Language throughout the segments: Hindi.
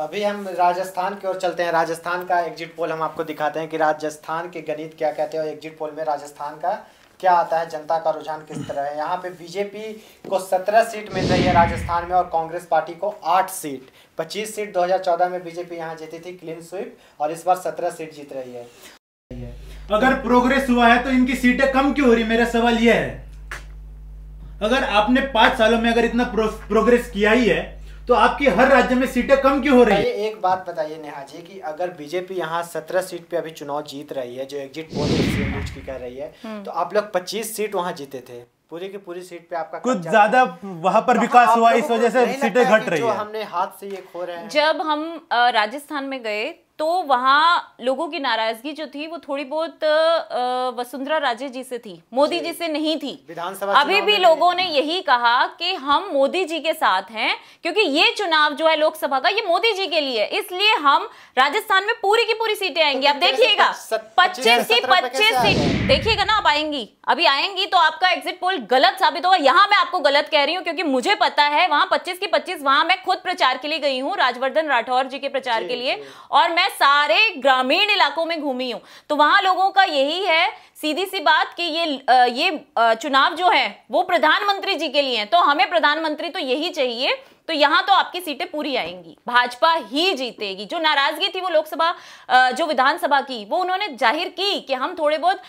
अभी हम राजस्थान की ओर चलते हैं। राजस्थान का एग्जिट पोल हम आपको दिखाते हैं कि राजस्थान के गणित क्या कहते हैं और एग्जिट पोल में राजस्थान का क्या आता है, जनता का रुझान किस तरह है। यहाँ पे बीजेपी को 17 सीट मिल रही है राजस्थान में और कांग्रेस पार्टी को 8 सीट। 25 सीट 2014 में बीजेपी यहाँ जीती थी क्लीन स्वीप, और इस बार 17 सीट जीत रही है। अगर प्रोग्रेस हुआ है तो इनकी सीटें कम क्यों हो रही? मेरा सवाल यह है, अगर आपने 5 सालों में अगर इतना प्रोग्रेस किया ही है तो आपकी हर राज्य में सीटें कम क्यों हो रही है? एक बात बताइए नेहा जी कि अगर बीजेपी यहाँ 17 सीट पे अभी चुनाव जीत रही है, जो एग्जिट पोल न्यूज की कह रही है, तो आप लोग 25 सीट वहाँ जीते थे, पूरी की पूरी सीट पे आपका कुछ ज्यादा वहां पर विकास हुआ, इस वजह से सीटें घट रही है। हमने हाथ से ये खो रहे हैं। जब हम राजस्थान में गए तो वहां लोगों की नाराजगी जो थी वो थोड़ी बहुत वसुंधरा राजे जी से थी, मोदी जी से नहीं थी। विधानसभा अभी भी लोगों ने यही कहा कि हम मोदी जी के साथ हैं, क्योंकि ये चुनाव जो है लोकसभा का, ये मोदी जी के लिए, इसलिए हम राजस्थान में पूरी की पूरी सीटें आएंगी। आप देखिएगा 25 की 25 सीट देखिएगा ना, आप आएंगी, अभी आएंगी तो आपका एग्जिट पोल गलत साबित होगा। यहाँ मैं आपको गलत कह रही हूँ क्योंकि मुझे पता है वहां 25 की 25, वहां मैं खुद प्रचार के लिए गई हूँ, राजवर्धन राठौर जी के प्रचार के लिए, और मैं सारे ग्रामीण इलाकों में घूमी हूं। तो वहां लोगों का यही है, सीधी सी बात, कि ये चुनाव जो है वो प्रधानमंत्री जी के लिए है, तो हमें प्रधानमंत्री तो यही चाहिए। तो यहां तो आपकी सीटें पूरी आएंगी, भाजपा ही जीतेगी। जो नाराजगी थी वो लोकसभा जो विधानसभा की, वो उन्होंने जाहिर की कि हम थोड़े बहुत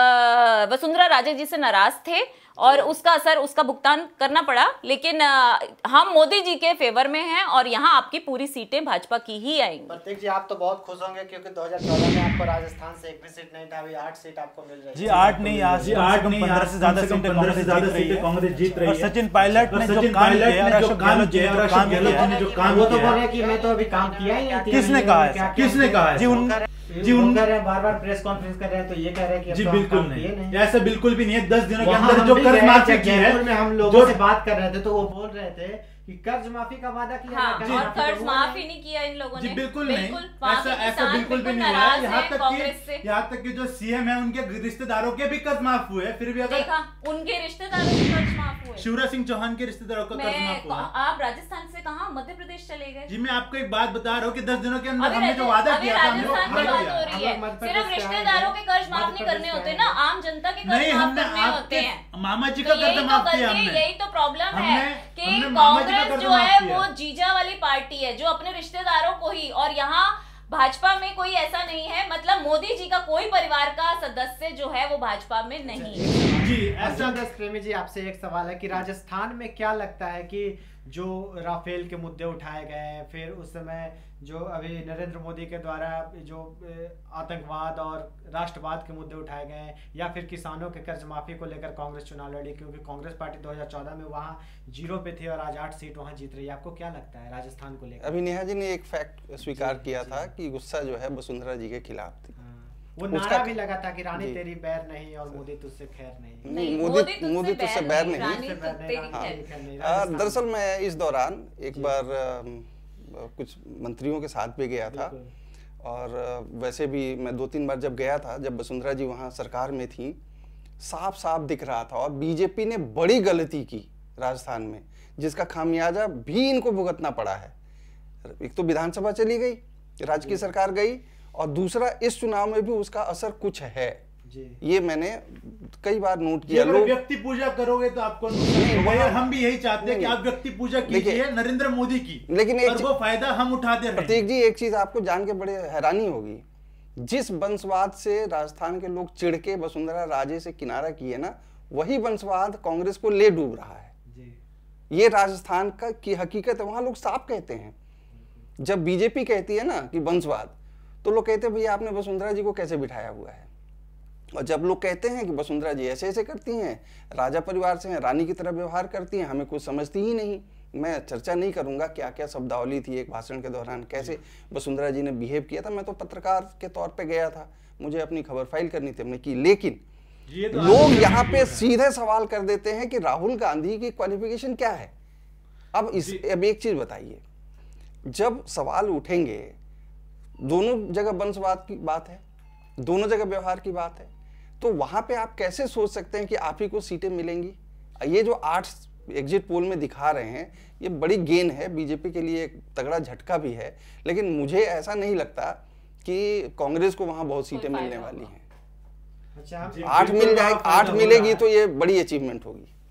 वसुंधरा राजे जी से नाराज थे और उसका असर, उसका भुगतान करना पड़ा, लेकिन हम मोदी जी के फेवर में हैं और यहाँ आपकी पूरी सीटें भाजपा की ही आएंगी। प्रतीक जी, आप तो बहुत खुश होंगे क्योंकि 2014 में आपको राजस्थान से एक भी सीट नहीं था, अभी 8 सीट आपको मिल रही है। जी 8 नहीं, आज 15 से ज्यादा सीटें कांग्रेस जीत रही है। सचिन पायलट ने जो काम किया, अशोक गहलोत जी ने जो काम, वो तो बोल रहे कि मैं तो अभी काम किया ही नहीं। किसने कहा है? किसने कहा है? जी उनका बार-बार प्रेस कॉन्फ्रेंस कर रहे हैं, तो ये कह रहे हैं कि जी बिल्कुल नहीं, ऐसा बिल्कुल भी नहीं है। 10 दिनों के अंदर जो कर्ज माफी की है, में हम लोगों से बात कर रहे थे तो वो बोल रहे थे कि कर्ज माफी का वादा किया। हाँ, और कर्ज माफी नहीं किया इन लोगों ने। जी बिल्कुल नहीं, ऐसा बिल्कुल भी नहीं हुआ है। यहाँ तक कि जो सीएम है उनके रिश्तेदारों के भी कर्ज माफ हुए, फिर भी अगर देखा उनके रिश्तेदारों के कर्ज माफ हुए, शिवराज सिंह चौहान के रिश्तेदारों का कर्ज माफ हुआ। आप राजस्थान से कहाँ मध्य प्रदेश चले गए? जी मैं आपको एक बात बता रहा हूँ कि 10 दिनों के अंदर हमने जो वादा किया था, सिर्फ रिश्तेदारों के कर्ज माफ नहीं करने होते ना, आम जनता के कर्ज माफ करने होते हैं। मामा जी का कर्ज माफ किया हमने। यही तो प्रॉब्लम है कि कांग्रेस जो है वो जीजा वाली पार्टी है जो अपने रिश्तेदारों को ही, और यहाँ भाजपा में कोई ऐसा नहीं है, मतलब मोदी जी का कोई परिवार का सदस्य जो है वो भाजपा में नहीं है। जी ऐसा प्रेमी जी, आपसे एक सवाल है कि राजस्थान में क्या लगता है कि जो राफेल के मुद्दे उठाए गए, फिर उस समय जो अभी नरेंद्र मोदी के द्वारा जो आतंकवाद और राष्ट्रवाद के मुद्दे उठाए गए, या फिर किसानों के कर्ज माफी को लेकर कांग्रेस चुनाव लड़ी, क्योंकि कांग्रेस पार्टी 2014 में वहाँ 0 पे थी और आज 8 सीट वहाँ जीत रही है, आपको क्या लगता है राजस्थान को लेकर? अभी नेहा जी ने एक फैक्ट स्वीकार किया था कि गुस्सा जो है वसुंधरा जी के खिलाफ थी। वो नारा भी लगा था कि रानी तेरी बैर नहीं और मोदी तुझसे खैर नहीं। मोदी तुझसे बैर नहीं। दरअसल मैं इस दौरान एक बार कुछ मंत्रियों के साथ भी गया था, और वैसे भी मैं 2-3 बार जब गया था, जब वसुंधरा जी वहाँ सरकार में थी, साफ साफ दिख रहा था। और बीजेपी ने बड़ी गलती की राजस्थान में, जिसका खामियाजा भी इनको भुगतना पड़ा है। एक तो विधानसभा चली गई, राज्य की सरकार गई, और दूसरा इस चुनाव में भी उसका असर कुछ है जी। ये मैंने कई बार नोट किया। लोग व्यक्ति पूजा करोगे तो आपको हम भी यही चाहते हैं कि आप व्यक्ति पूजा कीजिए नरेंद्र मोदी की, लेकिन वो फायदा हम उठाते हैं। प्रतीक जी, एक चीज आपको जान के बड़े हैरानी होगी, जिस वंशवाद से राजस्थान के लोग चिढ़ के वसुंधरा राजे से किनारा किए ना, वही वंशवाद कांग्रेस को ले डूब रहा है जी। ये राजस्थान की हकीकत है, वहां लोग साफ कहते हैं। जब बीजेपी कहती है ना कि वंशवाद, तो लोग कहते हैं भैया आपने वसुंधरा जी को कैसे बिठाया हुआ है। और जब लोग कहते हैं कि वसुंधरा जी ऐसे ऐसे करती हैं, राजा परिवार से हैं, रानी की तरह व्यवहार करती हैं, हमें कुछ समझती ही नहीं। मैं चर्चा नहीं करूंगा क्या क्या शब्दावली थी एक भाषण के दौरान, कैसे वसुंधरा जी ने बिहेव किया था। मैं तो पत्रकार के तौर पे गया था, मुझे अपनी खबर फाइल करनी थी, हमने की। लेकिन लोग यहाँ पे सीधे सवाल कर देते हैं कि राहुल गांधी की क्वालिफिकेशन क्या है। अब एक चीज बताइए, जब सवाल उठेंगे, दोनों जगह वंशवाद की बात है, दोनों जगह व्यवहार की बात है, तो वहां पे आप कैसे सोच सकते हैं कि आप ही को सीटें मिलेंगी? ये जो 8 एग्जिट पोल में दिखा रहे हैं, ये बड़ी गेन है बीजेपी के लिए, एक तगड़ा झटका भी है। लेकिन मुझे ऐसा नहीं लगता कि कांग्रेस को वहां बहुत सीटें मिलने वाली हैं। अच्छा, 8 मिल जाए, 8 मिलेगी तो ये बड़ी अचीवमेंट होगी।